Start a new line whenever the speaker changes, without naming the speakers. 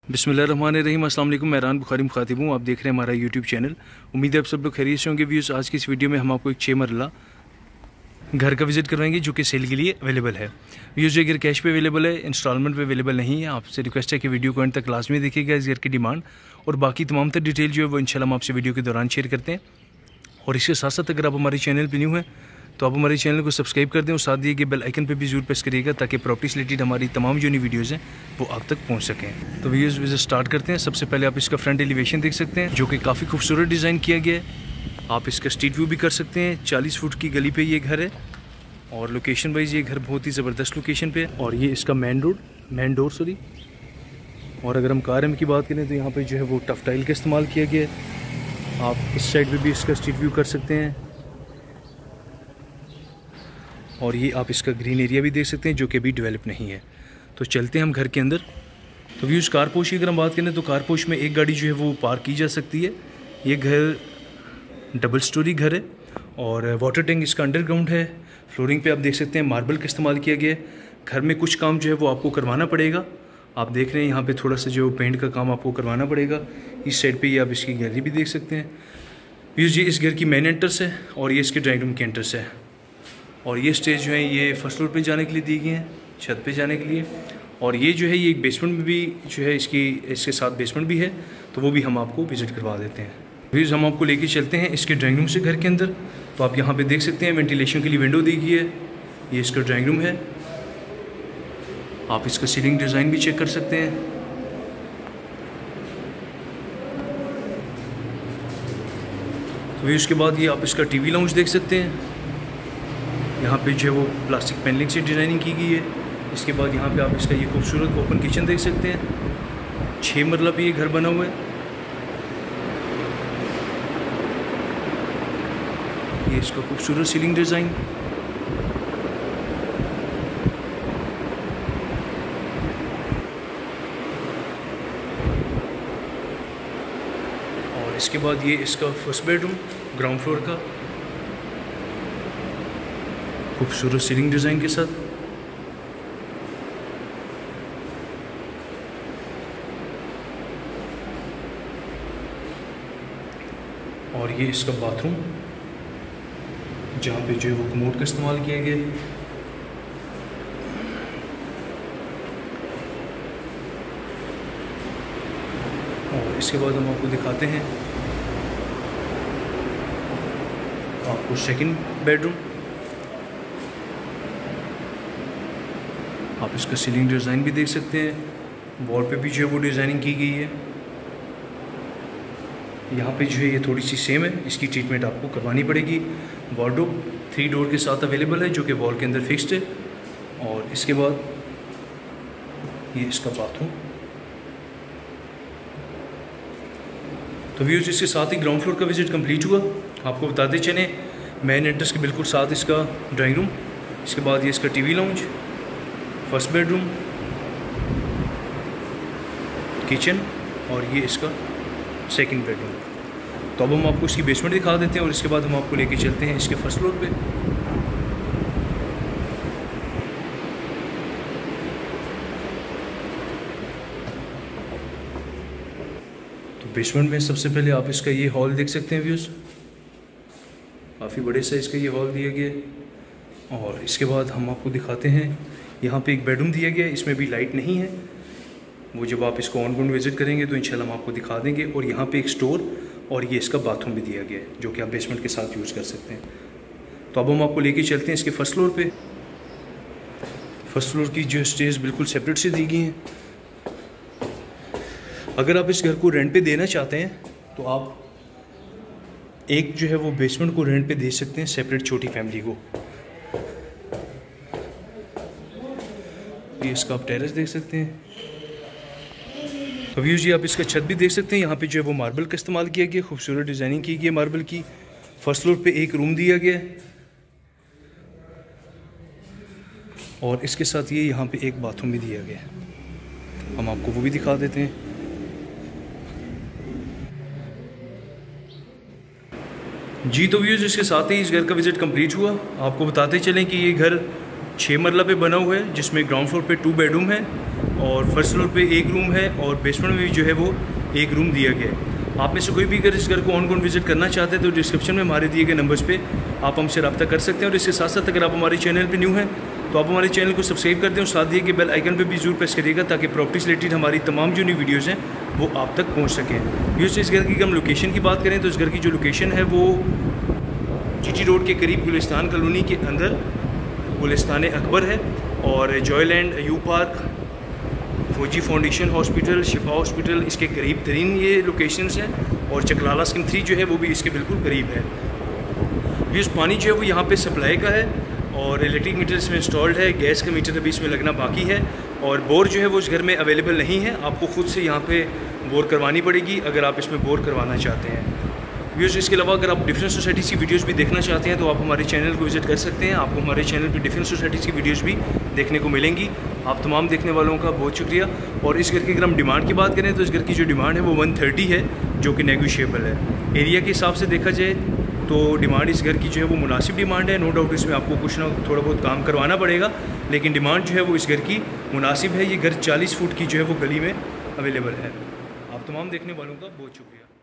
बिस्मिल्लाहिर्रहमानिर्रहीम। अस्सलाम वालेकुम। मैं रान बुखारी मुखातिब हूँ। आप देख रहे हैं हमारा यूट्यूब चैनल। उम्मीद है आप सब लोग खैरियत से होंगे। व्यूज़ आज की इस वीडियो में हम आपको एक 6 मरला घर का विज़िट करवाएंगे जो कि सेल के लिए अवेलेबल है। व्यूज़ ये घर कैश पे अवेलेबल है, इंस्टॉलमेंट पे अवेलेबल नहीं है। आपसे रिक्वेस्ट है कि वीडियो को एंड तक लाजमी देखिएगा। इस घर की डिमांड और बाकी तमाम तर डिटेल जो है वो इंशाल्लाह हम आपसे वीडियो के दौरान शेयर करते हैं। और इसके साथ साथ अगर आप हमारे चैनल पर न्यू हैं तो आप हमारे चैनल को सब्सक्राइब कर दें और साथ दिए गए बेल आइकन पे भी जरूर प्रेस करिएगा ताकि प्रॉपर्टी से रिलेटेड हमारी तमाम जो नई वीडियोज़ हैं वो आप तक पहुंच सकें। तो व्यूअर्स विजिट स्टार्ट करते हैं। सबसे पहले आप इसका फ्रंट एलिवेशन देख सकते हैं जो कि काफ़ी खूबसूरत डिज़ाइन किया गया है। आप इसका स्ट्रीट व्यू भी कर सकते हैं। 40 फुट की गली पे ये घर है और लोकेशन वाइज ये घर बहुत ही ज़बरदस्त लोकेशन पे है। और ये इसका मेन डोर सॉरी। और अगर हम कार की बात करें तो यहाँ पर जो है वो टफ टाइल का इस्तेमाल किया गया है। आप इस साइड पर भी इसका स्ट्रीट व्यू कर सकते हैं। और ये आप इसका ग्रीन एरिया भी देख सकते हैं जो कि अभी डेवलप नहीं है। तो चलते हैं हम घर के अंदर। तो व्यूज़ कारपोश की अगर हम बात करें तो कारपोश में एक गाड़ी जो है वो पार्क की जा सकती है। ये घर डबल स्टोरी घर है और वाटर टैंक इसका अंडरग्राउंड है। फ्लोरिंग पे आप देख सकते हैं मार्बल का इस्तेमाल किया गया है। घर में कुछ काम जो है वो आपको करवाना पड़ेगा। आप देख रहे हैं यहाँ पर थोड़ा सा जो पेंट का काम आपको करवाना पड़ेगा। इस साइड पर ये आप इसकी गैलरी भी देख सकते हैं। व्यूज़ ये इस घर की मेन एंट्रेंस है और ये इसके ड्राइंग रूम की एंट्रेंस है। और ये स्टेज जो है ये फर्स्ट फ्लोर पे जाने के लिए दी गई हैं, छत पे जाने के लिए। और ये जो है ये बेसमेंट में भी जो है इसके साथ बेसमेंट भी है, तो वो भी हम आपको विज़िट करवा देते हैं। फिर हम आपको लेके चलते हैं इसके ड्राइंग रूम से घर के अंदर। तो आप यहाँ पे देख सकते हैं वेंटिलेशन के लिए विंडो दी गई है। ये इसका ड्राइंग रूम है। आप इसका सीलिंग डिज़ाइन भी चेक कर सकते हैं। तो फिर उसके बाद ये आप इसका टीवी लाउंज देख सकते हैं। यहाँ पे जो है वो प्लास्टिक पैनलिंग से डिज़ाइनिंग की गई है। इसके बाद यहाँ पे आप इसका ये खूबसूरत ओपन किचन देख सकते हैं। 6 मरला पे ये घर बना हुआ है। ये इसका खूबसूरत सीलिंग डिज़ाइन। और इसके बाद ये इसका फर्स्ट बेडरूम ग्राउंड फ्लोर का खूबसूरत सीलिंग डिज़ाइन के साथ। और ये इसका बाथरूम जहाँ पे जो है वो कमोड का इस्तेमाल किया गया है। और इसके बाद हम आपको दिखाते हैं आपको सेकंड बेडरूम। आप इसका सीलिंग डिज़ाइन भी देख सकते हैं। वॉल पे भी जो है वो डिज़ाइनिंग की गई है। यहाँ पे जो है ये थोड़ी सी सेम है, इसकी ट्रीटमेंट आपको करवानी पड़ेगी। वार्डरोब 3 डोर के साथ अवेलेबल है जो कि वॉल के अंदर फिक्स्ड है। और इसके बाद ये इसका बाथरूम। तो व्यूज़ इसके साथ ही ग्राउंड फ्लोर का विज़िट कंप्लीट हुआ। आपको बताते चलें मेन एंट्रेंस के बिल्कुल साथ इसका ड्राइंग रूम। इसके बाद ये इसका TV lounge, first bedroom, kitchen और ये इसका सेकंड बेडरूम। तो अब हम आपको इसकी बेसमेंट दिखा देते हैं और इसके बाद हम आपको लेके चलते हैं इसके फर्स्ट फ्लोर पे। तो बेसमेंट में सबसे पहले आप इसका ये हॉल देख सकते हैं। व्यूज़ काफ़ी बड़े साइज़ का ये हॉल दिया गया है। और इसके बाद हम आपको दिखाते हैं यहाँ पे एक बेडरूम दिया गया है। इसमें भी लाइट नहीं है, वो जब आप इसको ऑन ग्राउंड विज़िट करेंगे तो इंशाल्लाह हम आपको दिखा देंगे। और यहाँ पे एक स्टोर और ये इसका बाथरूम भी दिया गया है जो कि आप बेसमेंट के साथ यूज़ कर सकते हैं। तो अब हम आपको लेके चलते हैं इसके फर्स्ट फ्लोर पे। फर्स्ट फ्लोर की जो स्टेज बिल्कुल सेपरेट से दी गई हैं। अगर आप इस घर को रेंट पे देना चाहते हैं तो आप एक जो है वो बेसमेंट को रेंट पे दे सकते हैं सेपरेट छोटी फैमिली को। ये इसका आप टेरेस देख सकते हैं। व्यूज़ जी आप इसका छत भी देख सकते हैं। यहाँ पे जो है वो मार्बल का इस्तेमाल किया गया, खूबसूरत डिज़ाइनिंग की गई है मार्बल की। फर्स्ट फ्लोर पे एक रूम दिया गया है और इसके साथ ये यहाँ पे एक बाथरूम भी दिया गया है। हम आपको वो भी दिखा देते हैं। जी तो व्यूज़ इसके साथ ही इस घर का विज़िट कंप्लीट हुआ। आपको बताते चलें कि ये घर 6 मरला पे बना हुआ है जिसमें ग्राउंड फ्लोर पे 2 बेडरूम है और फर्स्ट फ्लोर पे एक रूम है और बेसमेंट में भी जो है वो एक रूम दिया गया है। आप में से कोई भी अगर इस घर को ऑन ग्राउंड विजिट करना चाहते हैं तो डिस्क्रिप्शन में हमारे दिए गए नंबर्स पे आप हमसे रब्ता कर सकते हैं। और इसके साथ साथ अगर आप हमारे चैनल पे न्यू हैं तो आप हमारे चैनल को सब्सक्राइब कर दें और साथ दिए गए बेल आइकन पे भी जरूर प्रेस करिएगा ताकि प्रॉपर्टी से रिलेटेड हमारी तमाम जो न्यू वीडियोज़ हैं वो आप तक पहुँच सकें। व्यूअर्स, इस घर की हम लोकेशन की बात करें तो इस घर की जो लोकेशन है वो जीटी रोड के करीब गुलिस्तान कॉलोनी के अंदर गुलिस्तान अकबर है और Joyland, U park, Fauji foundation hospital, Shifa hospital इसके करीब तरीन ये लोकेशंस हैं और चकलाला स्कीम 3 जो है वो भी इसके बिल्कुल करीब है। ये पानी जो है वो यहाँ पे सप्लाई का है और इलेक्ट्रिक मीटर इसमें इंस्टॉल्ड है, गैस का मीटर अभी इसमें लगना बाकी है और बोर जो है वो इस घर में अवेलेबल नहीं है, आपको ख़ुद से यहाँ पे बोर करवानी पड़ेगी अगर आप इसमें बोर करवाना चाहते हैं। व्यूअर्स, इसके अलावा अगर आप डिफरेंट सोसाइटीज़ की वीडियोस भी देखना चाहते हैं तो आप हमारे चैनल को विजिट कर सकते हैं। आपको हमारे चैनल पे डिफरेंट सोसाइटीज़ की वीडियोस भी देखने को मिलेंगी। आप तमाम देखने वालों का बहुत शुक्रिया। और इस घर की अगर हम डिमांड की बात करें तो इस घर की जो डिमांड है वो 130 है जो कि नेगोशिएबल है। एरिया के हिसाब से देखा जाए तो डिमांड इस घर की जो है वो मुनासिब डिमांड है। नो डाउट इसमें आपको कुछ ना थोड़ा बहुत काम करवाना पड़ेगा, लेकिन डिमांड जो है वो इस घर की मुनासिब है। ये घर 40 फुट की जो है वो गली में अवेलेबल है। आप तमाम देखने वालों का बहुत शुक्रिया।